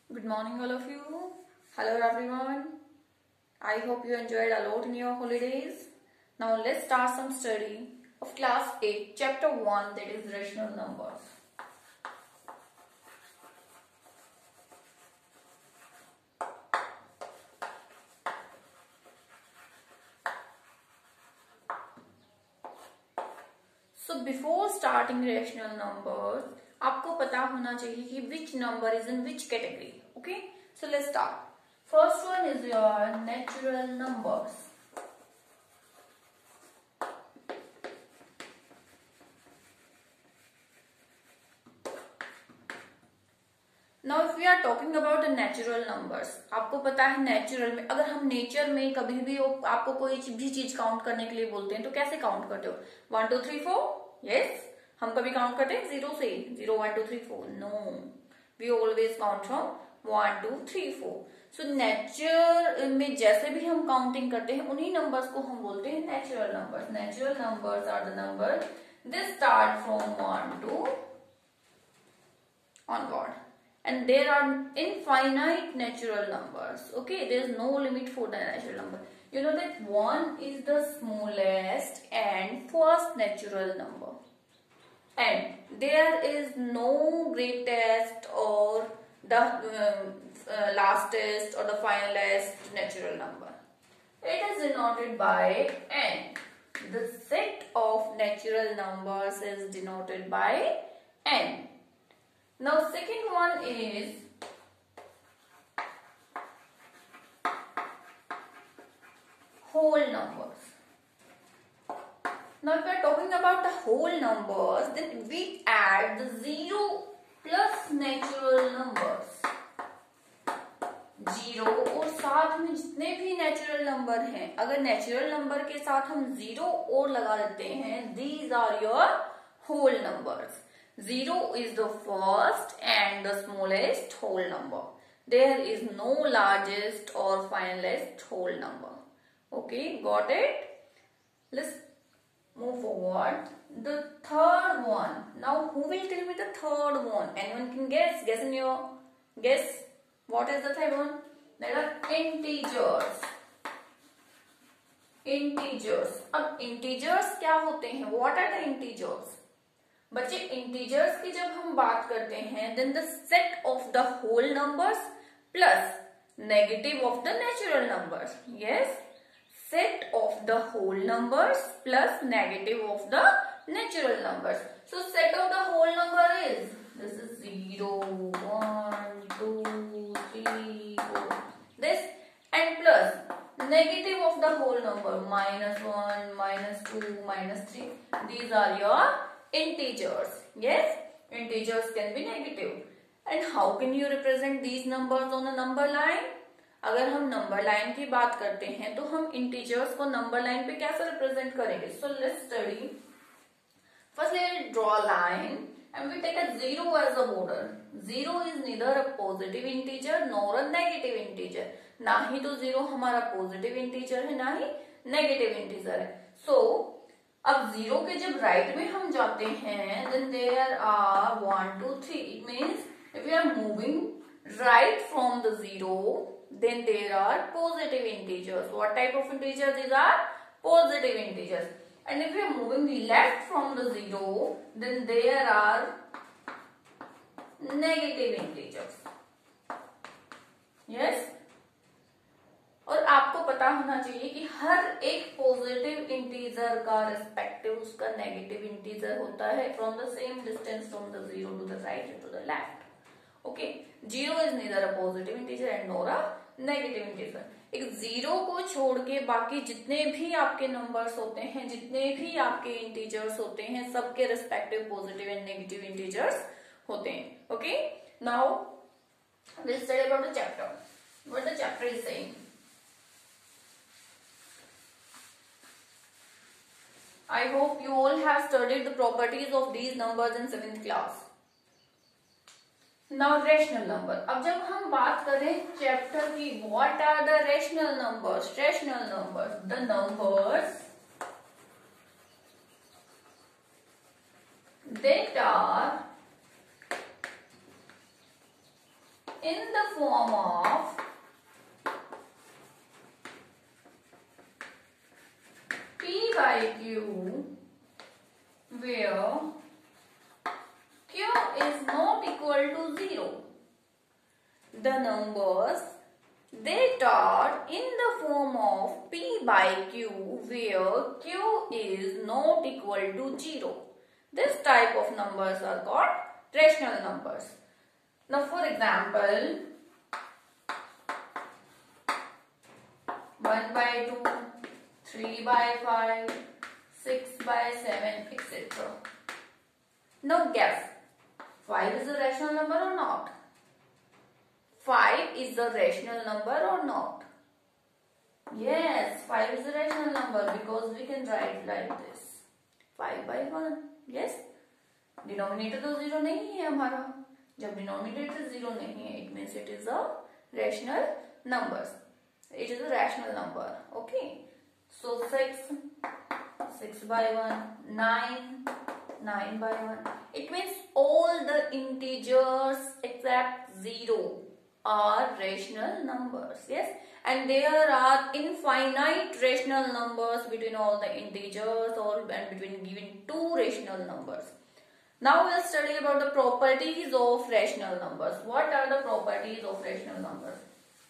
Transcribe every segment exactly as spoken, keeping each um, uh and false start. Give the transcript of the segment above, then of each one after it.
Good morning, all of you. Hello, everyone. I hope you enjoyed a lot in your holidays. Now, let's start some study of class eight, chapter one, that is rational numbers. So, before starting rational numbers, आपको पता होना चाहिए कि which number is in which category. Okay, so let's start. First one is your natural numbers. Now if we are talking about the natural numbers, आपको पता है natural में अगर हम नेचर में कभी भी आपको कोई भी चीज काउंट करने के लिए बोलते हैं तो कैसे काउंट करते हो? One two three four yes, हम कभी काउंट करते हैं जीरो से? Zero one two three four no, we always count from one two three four. So nature में जैसे भी हम काउंटिंग करते हैं उन्हीं नंबर्स को हम बोलते हैं natural numbers. Natural numbers are the number they start from one to onward. And there are infinite natural numbers. Okay, there is no limit for the natural number. You know that one is the smallest and first natural number, and there is no greatest or the um, uh, lastest or the finalist natural number. It is denoted by n. The set of natural numbers is denoted by n. Now second one is whole numbers. Now if we are talking about the whole numbers, then we add the zero plus natural numbers. Zero और साथ में जितने भी natural number हैं, अगर natural number के साथ हम जीरो और लगा देते हैं, these are your whole numbers. Zero is the first and the smallest whole number. There is no largest or finalist whole number. Okay, got it? Let's move forward. The third one. Now, who will tell me the third one? Anyone can guess? Guess in your guess. What is the third one? There are integers. Integers. अब integers क्या होते हैं? What are the integers? बच्चे integers की जब हम बात करते हैं then the set of the whole numbers plus negative of the natural numbers. Yes, set of the whole numbers plus negative of the natural numbers. So set of the whole number is this is zero one two three four this, and plus negative of the whole number minus one minus two minus three. These are your integers. Yes, integers can be negative. And how can you represent these numbers on a number line? अगर हम number line की बात करते हैं तो हम integers को number line पे कैसे represent करेंगे? So let's study. First let's draw a line and we take a zero as a border. Zero is neither a positive integer nor a negative integer. ना ही तो zero हमारा positive integer है ना ही negative integer है. So अब zero के जब राइट में हम जाते हैं then there are one two three. It means if we are moving right from the zero then there are positive integers. What type of integers? These are positive integers. And if we are moving left from the zero then there are negative integers. Yes, और आपको पता होना चाहिए कि हर एक positive integer का respective उसका नेगेटिव इंटीजर होता है from the same distance from the zero to the right to the left. Okay, zero is neither a positive integer and nor a negative integer. एक जीरो को छोड़ के बाकी जितने भी आपके नंबर्स होते हैं, जितने भी आपके इंटीजर्स होते हैं, सबके respective positive and negative integers होते हैं. Okay, now will study about the chapter. What the chapter is saying. I hope you all have studied the properties of these numbers in seventh class. Now rational number. अब जब हम बात करें chapter की, what are the rational numbers? Rational numbers, the numbers that are in the form of P by Q, where Q is not equal to zero. The numbers that are in the form of P by Q, where Q is not equal to zero. This type of numbers are called rational numbers. Now, for example, one by two, three by five, six by seven, et cetera. Now, guess, five is a rational number or not? five is a rational number or not? Yes, five is a rational number because we can write like this. five by one. Yes? Denominator तो zero नहीं है हमारा. जब denominator zero नहीं है, it means it is a rational number. It is a rational number. Okay. So six, six by one, nine, nine by one. It means all the integers except zero are rational numbers. Yes. And there are infinite rational numbers between all the integers or and between given two rational numbers. Now we'll study about the properties of rational numbers. What are the properties of rational numbers?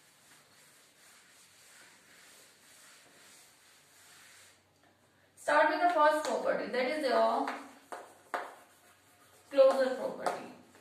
Start with the first property, that is your closure property.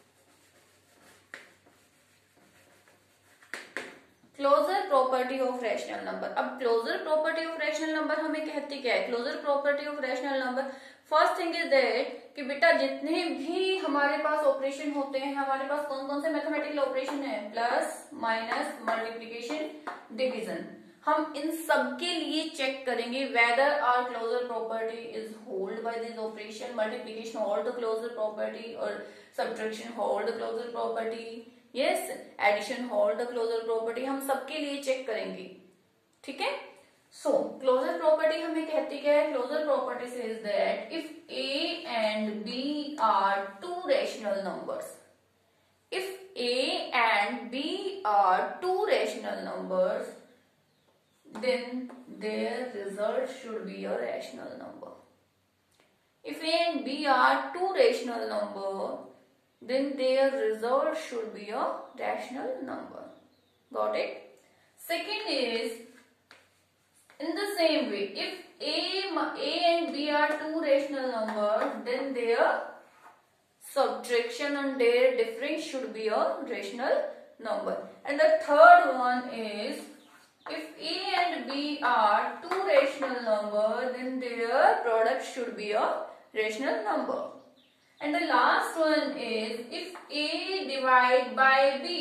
Closure property of rational number. अब closure property of rational number हमें कहती क्या है? Closure property of rational number, first thing is that कि बेटा जितने भी हमारे पास ऑपरेशन होते हैं, हमारे पास कौन कौन से मैथमेटिकल ऑपरेशन है? Plus, minus, multiplication, division. हम इन सब के लिए चेक करेंगे whether our closure property is hold by this operation. Multiplication hold the closure property और subtraction hold the closure property. Yes, addition hold the closure property. हम सबके लिए चेक करेंगे. ठीक है. सो क्लोजर प्रॉपर्टी हमें कहती क्या है? Closure property says that if a and b are two rational numbers, if a and b are two rational numbers, then their result should be a rational number. If A and B are two rational number, then their result should be a rational number. Got it? Second is, in the same way, if A, A and B are two rational numbers, then their subtraction and their difference should be a rational number. And the third one is, if A and B are two rational numbers, then their product should be a rational number. And the last one is, if A divided by B,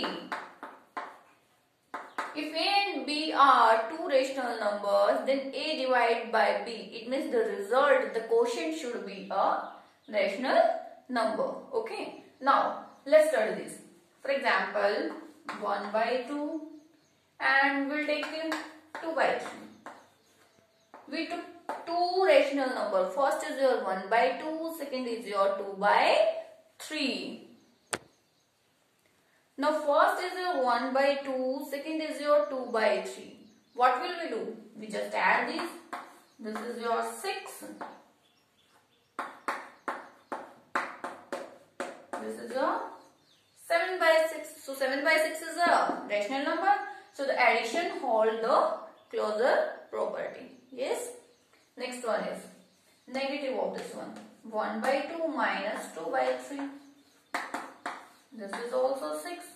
if A and B are two rational numbers, then A divided by B, it means the result, the quotient should be a rational number. Okay. Now, let's study this. For example, one by two. And we'll take two by three. We took two rational numbers. First is your one by two, second is your two by three. Now first is your one by two, second is your two by three. What will we do? We just add these. This is your six. This is your seven by six. So seven by six is a rational number. So the addition hold the closure property. Yes. Next one is negative of this one. one by two minus two by three. This is also six.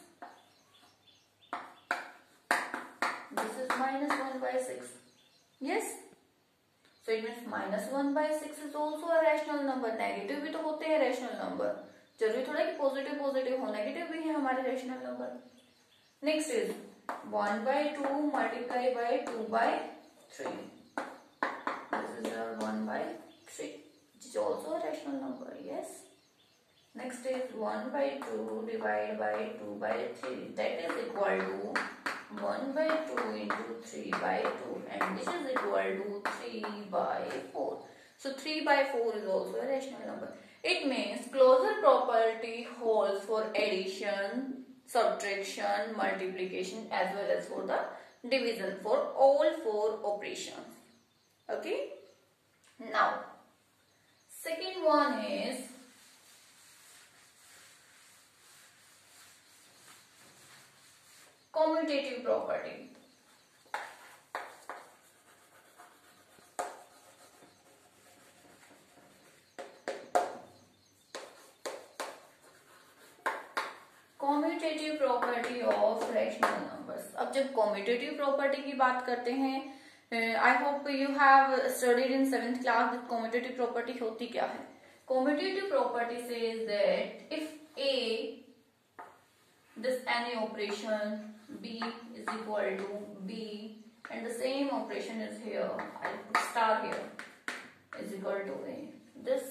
This is minus one by six. Yes. So it means minus one by six is also a rational number. Negative भी तो होते हैं rational number. जरूरी थोड़ा कि positive positive हो. Negative भी है हमारे rational number. Next is one by two multiplied by two by three. This is your one by three, which is also a rational number. Yes. Next is one by two divided by two by three. That is equal to one by two into three by two, and this is equal to three by four. So three by four is also a rational number. It means closure property holds for addition, subtraction, multiplication as well as for the division for all four operations. Okay. Now, second one is commutative property. Commutative property of rational numbers. अब जब commutative property की बात करते हैं, I hope you have studied in seventh class that commutative property होती क्या है. Commutative property says that if a this any operation b is equal to b and the same operation is here, I'll put star here, is equal to a, this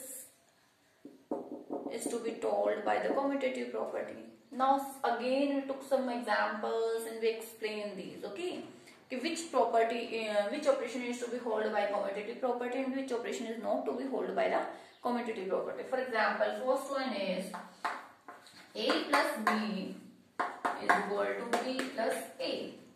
is to be told by the commutative property. Now again we took some examples and we explain these. Okay, which property uh, which operation is to be held by commutative property and which operation is not to be held by the commutative property. For example, first one is a plus b is equal to b plus a.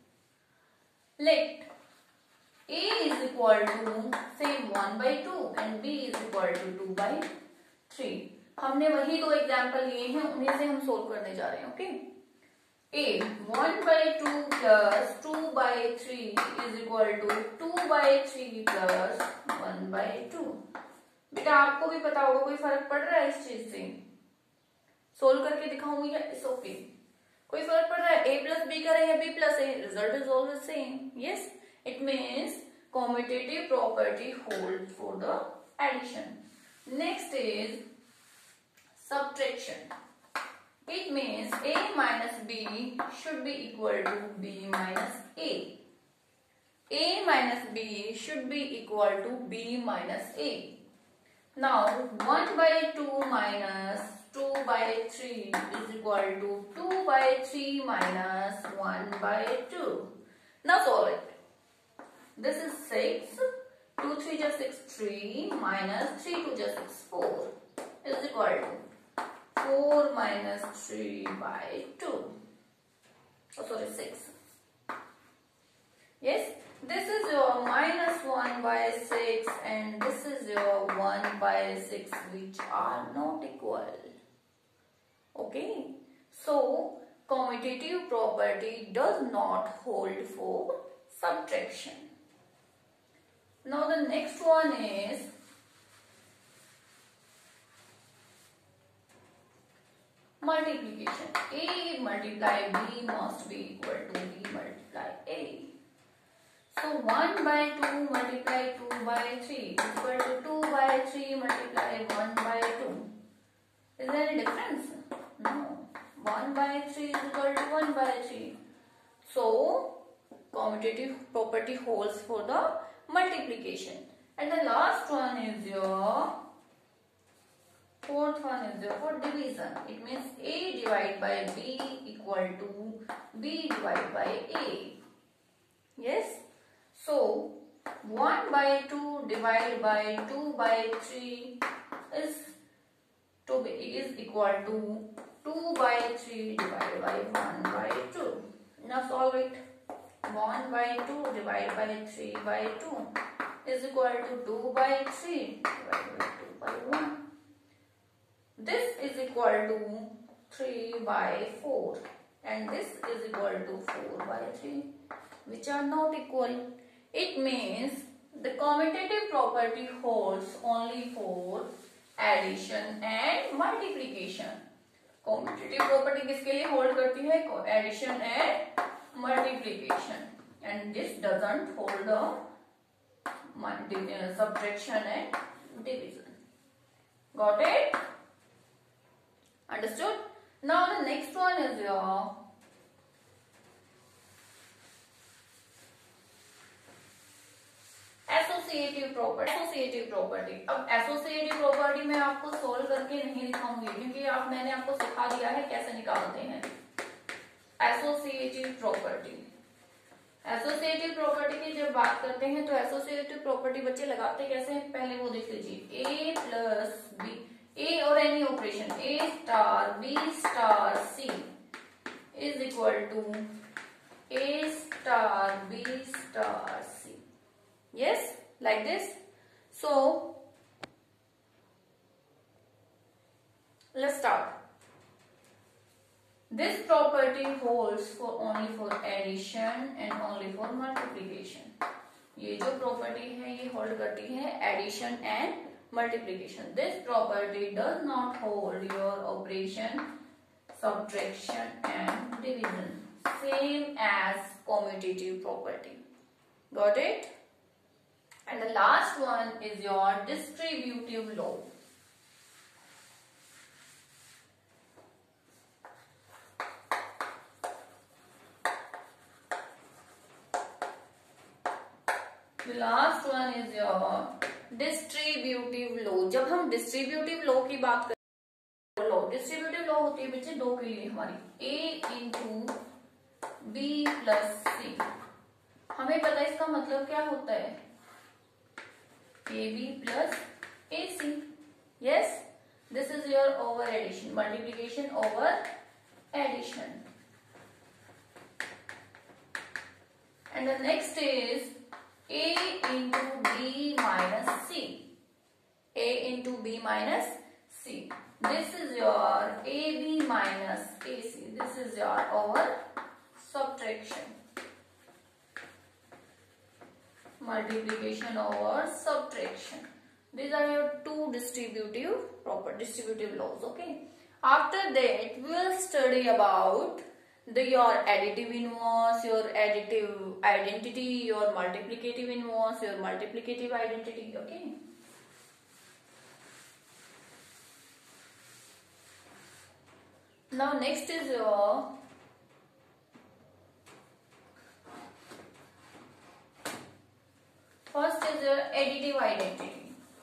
Let a is equal to same one by two and b is equal to two by three. हमने वही दो example लिए हैं, उन्हीं से हम solve करने जा रहे हैं. Okay, a one by two plus two by three is equal to two by three plus one by two. बेटा आपको भी पता होगा, कोई फर्क पड़ रहा है इस चीज से? सोल्व करके दिखाऊंगी या इट्स ओके? कोई फर्क पड़ रहा है? a प्लस बी करें या b plus a, result is always same. Yes, it means commutative property hold for the addition. Next is subtraction. It means a minus b should be equal to b minus a. A minus b should be equal to b minus a. Now one by two minus two by three is equal to two by three minus one by two. Now solve it. This is six. two three just six, three minus three two just six, four is equal to four minus three by two. Oh, sorry, six. Yes, this is your minus one by six and this is your one by six, which are not equal. Okay, so commutative property does not hold for subtraction. Now the next one is multiplication. A multiply b must be equal to b multiply a. So one by two multiply two by three is equal to two by three multiply one by two. Is there any difference? No. one by three is equal to one by three. So commutative property holds for the multiplication. And the last one is your fourth one is your for division. It means a divided by b equal to b divided by a. Yes. So one by two divided by two by three is to be is equal to two by three divided by one by two. Now solve it. one by two divided by three by two is equal to two by three divided by two by one. This is equal to three by four and this is equal to four by three, which are not equal. It means the commutative property holds only for addition and multiplication. Commutative property किसके लिए hold करती है? Addition and multiplication, and this doesn't hold the subtraction and division. Got it? Understood? Now the next one is your associative property. Associative property. अब associative property मैं आपको solve करके नहीं दिखाऊंगी क्योंकि आप मैंने आपको सिखा दिया है कैसे निकालते हैं. Associative property. Associative property की जब बात करते हैं तो associative property बच्चे लगाते कैसे हैं? पहले वो देख लीजिए. A plus B, A और any operation, A star, B star, C is equal to A star B star C. Yes, like this. So let's start. This property holds for only for addition and only for multiplication. ये जो property है ये hold करती है addition and multiplication. This property does not hold your operation subtraction and division, same as commutative property. Got it? And the last one is your distributive law. The last one is your distributive law. जब हम distributive law की बात करते हैं, law distributive law होती है बच्चे दो के लिए हमारी A into B plus C. हमें पता है इसका मतलब क्या होता है, A B plus A C. Yes, this is your over addition, multiplication over addition. And the next is A into B minus C. A into B minus C. This is your A B minus A C. This is your over subtraction. Multiplication over subtraction. These are your two distributive proper distributive laws. Okay. After that, we will study about the your additive inverse, your additive identity, your multiplicative inverse, your multiplicative identity. Okay. Now next is your first is your additive identity.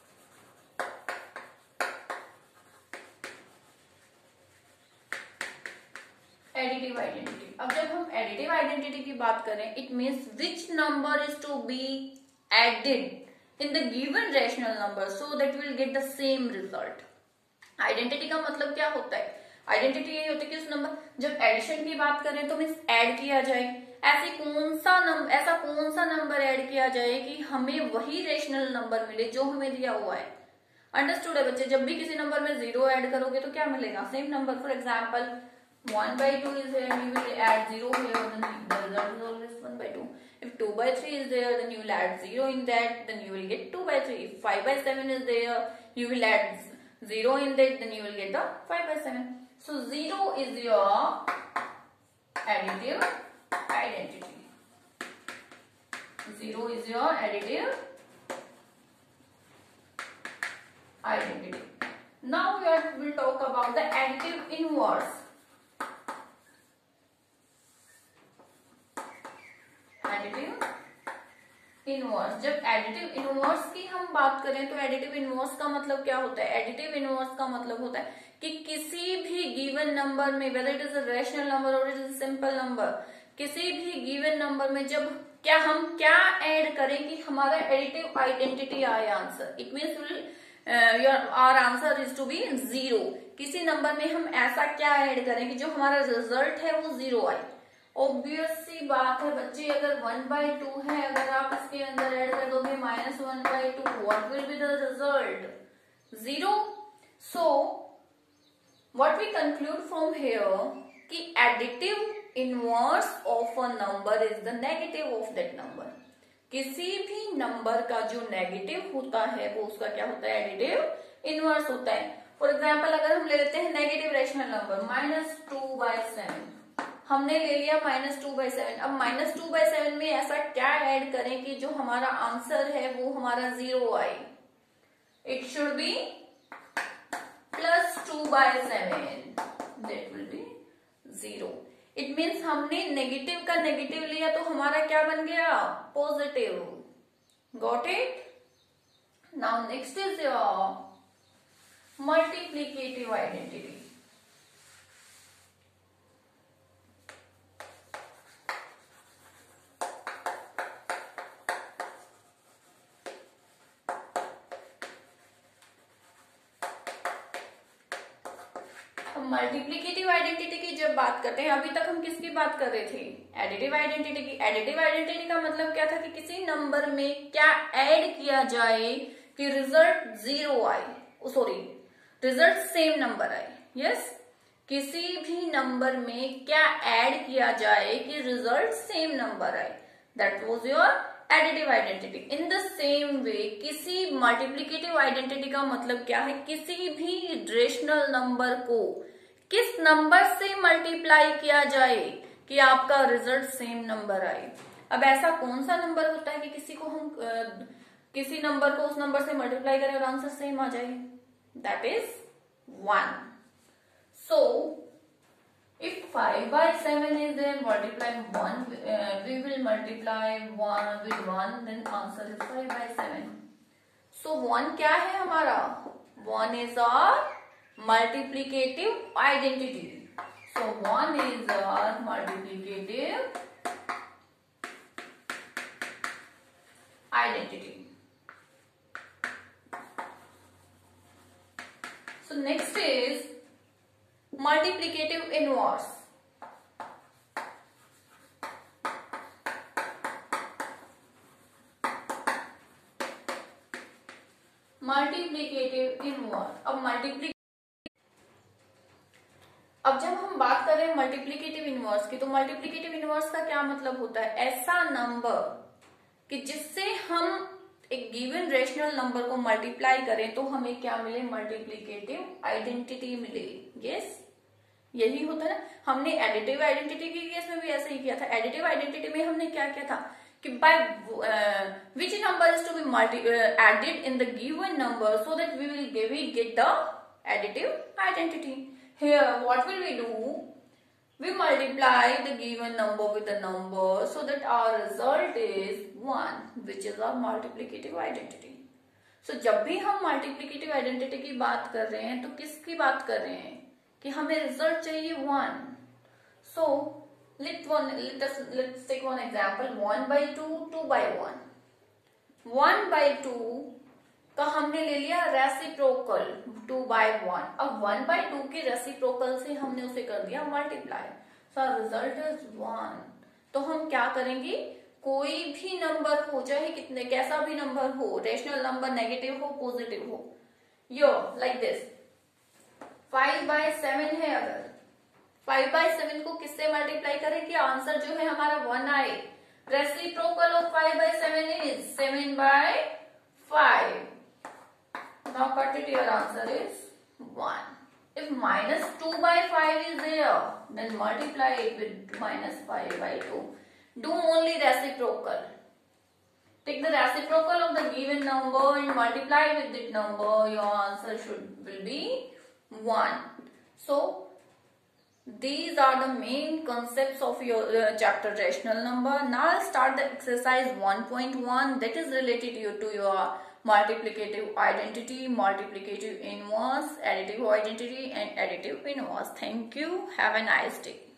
Additive identity. अब जब हम additive identity की बात करें, it means which number is to be added in the given rational number so that will get the same result. Identity का मतलब क्या होता है, आइडेंटिटी यही होती है कि उस नंबर जब एडिशन की बात करें तो मीन्स ऐड किया जाए, ऐसी कौन सा नंबर ऐसा कौन सा नंबर ऐड किया जाए कि हमें वही रेशनल नंबर मिले जो हमें दिया हुआ है. अंडरस्टूड है बच्चे? जब भी किसी नंबर में जीरो ऐड करोगे तो क्या मिलेगा, same number. For example one by two is there, you will add zero here, then the result is always one by two. If two by three is there, then you will add zero in that, then you will get two by three. If five by seven is there, you will add zero in that, then you will get the five by seven. So zero is your additive identity. Zero is your additive identity. Now we are, will talk about the additive inverse. Additive inverse. जब additive inverse की हम बात करें तो additive inverse का मतलब क्या होता है, एडिटिव इनवर्स का मतलब होता है कि किसी भी गिवन नंबर में, whether it is a rational number और it is a simple number, किसी भी गिवन नंबर में जब क्या हम क्या ऐड करें कि हमारा एडिटिव आइडेंटिटी आए answer. It means will your our answer is to be zero. किसी नंबर में हम ऐसा क्या ऐड करें कि जो हमारा रिजल्ट है वो जीरो आए. ऑब्वियस सी बात है बच्चे, अगर वन बाई टू है, अगर आप इसके अंदर ऐड कर दोगे minus one by two, what will be the result, zero. So what we conclude from here कि additive inverse of a number is the negative of that number. किसी भी नंबर का जो नेगेटिव होता है वो उसका क्या होता है, एडिटिव इनवर्स होता है. फॉर एग्जाम्पल अगर हम ले लेते हैं negative rational number minus two by seven, हमने ले लिया माइनस टू बाई सेवन. अब माइनस टू बाई सेवन में ऐसा क्या ऐड करें कि जो हमारा आंसर है वो हमारा जीरो आए. It should be plus two by seven, that will be zero. It means हमने नेगेटिव का नेगेटिव लिया तो हमारा क्या बन गया, positive. Got it? Now next is your multiplicative identity. Multiplicative identity की जब बात करते हैं, अभी तक हम किसकी बात कर रहे थे? एडिटिव आइडेंटिटी की। एडिटिव आइडेंटिटी का मतलब क्या था कि किसी नंबर में क्या ऐड किया जाए कि रिजल्ट जीरो आए, सॉरी रिजल्ट सेम नंबर आए। यस, किसी भी नंबर में क्या ऐड किया जाए कि रिजल्ट सेम नंबर आए, that was your additive identity. In the same way किसी मल्टीप्लिकेटिव आइडेंटिटी का मतलब क्या है? किसी भी रेशनल नंबर को किस नंबर से मल्टीप्लाई किया जाए कि आपका रिजल्ट सेम नंबर आए। अब ऐसा कौन सा नंबर होता है कि किसी को हम आ, किसी नंबर को उस नंबर से मल्टीप्लाई करें और आंसर सेम आ जाए? That is one. So if five by seven is there, multiply one, uh, we will multiply one with one, then answer is five by seven. So one क्या है हमारा? One is our multiplicative identity. So one is our multiplicative identity. So next is multiplicative inverse. Multiplicative inverse. अब multiply अब जब हम बात कर रहे हैं मल्टीप्लिकेटिव इनवर्स की, तो मल्टीप्लिकेटिव इनवर्स का क्या मतलब होता है? ऐसा नंबर कि जिससे हम एक गिवन रेशनल नंबर को मल्टीप्लाई करें तो हमें क्या मिले? मल्टीप्लिकेटिव आइडेंटिटी मिले। यस, यही होता है ना। हमने एडिटिव आइडेंटिटी के केस में भी ऐसे ही किया था। एडिटिव आइडेंटिटी में हमने क्या किया था कि by which number is to be multi added in the given number so that we will give it get the additive identity. Here what will we do? We multiply the given number with the number so that our result is one, which is our multiplicative identity. So जब भी हम multiplicative identity की बात कर रहे हैं तो किसकी बात कर रहे हैं? कि हमें रिजल्ट चाहिए one. So let one let us let's take one example, one by two, two by one. One by two का हमने ले लिया रेसिप्रोकल टू बाई वन। अब वन बाई टू के रेसिप्रोकल से हमने उसे कर दिया multiply, so result is one. तो हम क्या करेंगे? कोई भी नंबर हो, चाहे कितने कैसा भी नंबर हो, रेशनल नंबर, नेगेटिव हो, पॉजिटिव हो, यो like this five by seven है। अगर फाइव बाई सेवन को किससे मल्टीप्लाई करें कि आंसर जो है हमारा वन आए? Reciprocal of five by seven is seven by five. Now cut it, your answer is one. If minus two by five is there, then multiply it with minus five by two. Do only reciprocal. Take the reciprocal of the given number and multiply with that number. Your answer should will be one. So these are the main concepts of your uh, chapter rational number. Now I'll start the exercise one point one that is related to, you, to your multiplicative identity, multiplicative inverse, additive identity and additive inverse. Thank you. Have a nice day.